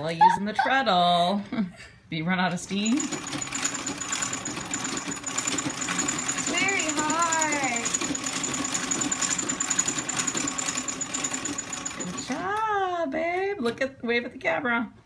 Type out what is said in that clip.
Stella using the treadle. Did you run out of steam? It's very hard. Good job, babe. Wave at the camera.